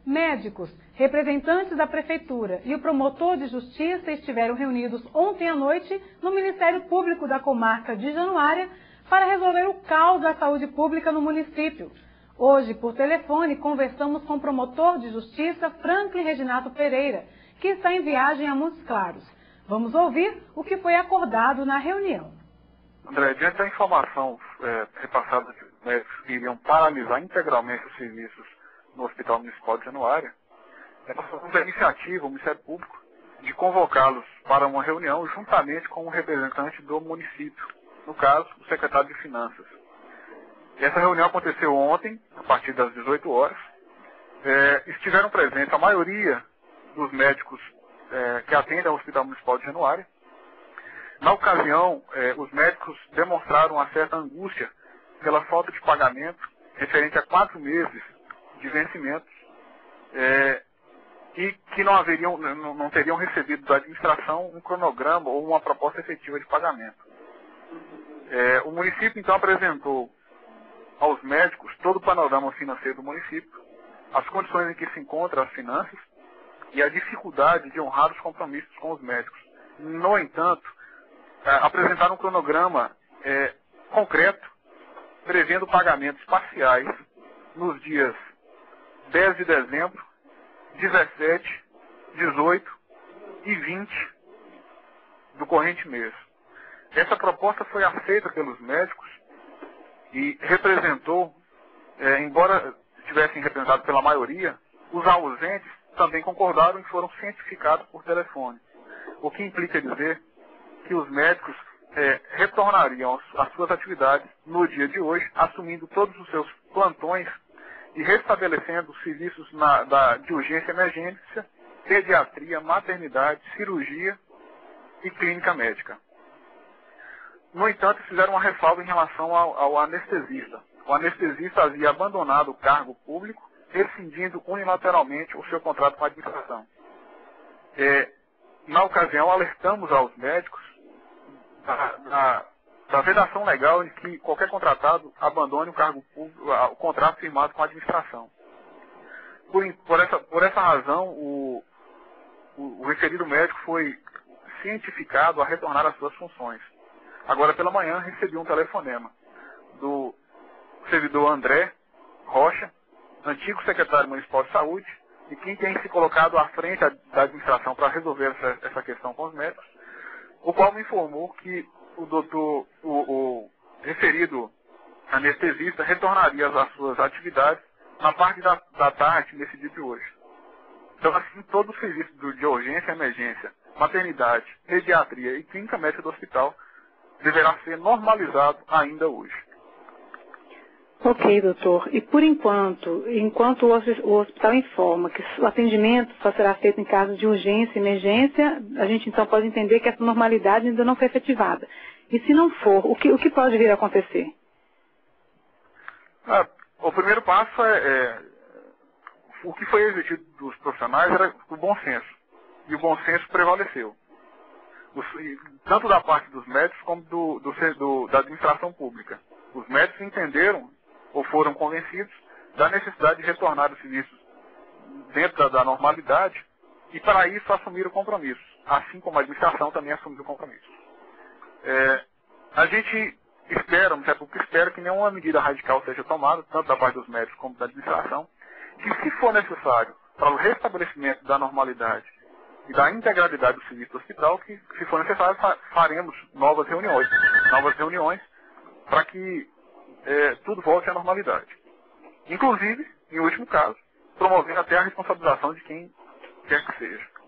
Médicos, representantes da Prefeitura e o promotor de justiça estiveram reunidos ontem à noite no Ministério Público da Comarca de Januária para resolver o caos da saúde pública no município. Hoje, por telefone, conversamos com o promotor de justiça Franklin Reginato Pereira, que está em viagem a Montes Claros. Vamos ouvir o que foi acordado na reunião. André, diante da informação repassada de médicos que iriam paralisar integralmente os serviços no Hospital Municipal de Januária, nós fomos a iniciativa, o Ministério Público, de convocá-los para uma reunião juntamente com o representante do município, no caso, o secretário de Finanças. Essa reunião aconteceu ontem, a partir das 18 horas. Estiveram presentes a maioria dos médicos que atendem ao Hospital Municipal de Januária. Na ocasião, os médicos demonstraram uma certa angústia pela falta de pagamento referente a 4 meses de vencimentos e que não teriam recebido da administração um cronograma ou uma proposta efetiva de pagamento. O município, então, apresentou aos médicos todo o panorama financeiro do município, as condições em que se encontram as finanças e a dificuldade de honrar os compromissos com os médicos. No entanto, apresentaram um cronograma concreto, prevendo pagamentos parciais nos dias 10 de dezembro, 17, 18 e 20 do corrente mês. Essa proposta foi aceita pelos médicos e representou, embora tivessem representado pela maioria, os ausentes também concordaram e foram cientificados por telefone. O que implica dizer que os médicos retornariam às suas atividades no dia de hoje, assumindo todos os seus plantões e restabelecendo os serviços de urgência e emergência, pediatria, maternidade, cirurgia e clínica médica. No entanto, fizeram uma ressalva em relação ao anestesista. O anestesista havia abandonado o cargo público, rescindindo unilateralmente o seu contrato com a administração. Na ocasião, alertamos aos médicos da vedação legal de que qualquer contratado abandone o cargo público, o contrato firmado com a administração. Por essa razão, o referido médico foi cientificado a retornar às suas funções. Agora, pela manhã, recebi um telefonema do servidor André Rocha, antigo secretário municipal de saúde, e quem tem se colocado à frente da administração para resolver essa questão com os médicos, o qual me informou que o referido anestesista retornaria às suas atividades na parte da tarde nesse dia de hoje. Então, assim, todo o serviço de urgência, emergência, maternidade, pediatria e clínica médica do hospital deverá ser normalizado ainda hoje. Ok, doutor. E por enquanto o hospital informa que o atendimento só será feito em caso de urgência e emergência, a gente então pode entender que essa normalidade ainda não foi efetivada. E se não for, o que pode vir a acontecer? O primeiro passo o que foi exigido dos profissionais era o bom senso. E o bom senso prevaleceu. Tanto da parte dos médicos como da administração pública. Os médicos entenderam ou foram convencidos da necessidade de retornar os serviços dentro da normalidade e, para isso, assumiram o compromisso, assim como a administração também assumiu o compromisso. A gente espera que nenhuma medida radical seja tomada, tanto da parte dos médicos como da administração, que, se for necessário para o restabelecimento da normalidade e da integralidade do serviço do hospital, que, se for necessário, faremos novas reuniões para que tudo volte à normalidade. Inclusive, em último caso, promovendo até a responsabilização de quem quer que seja.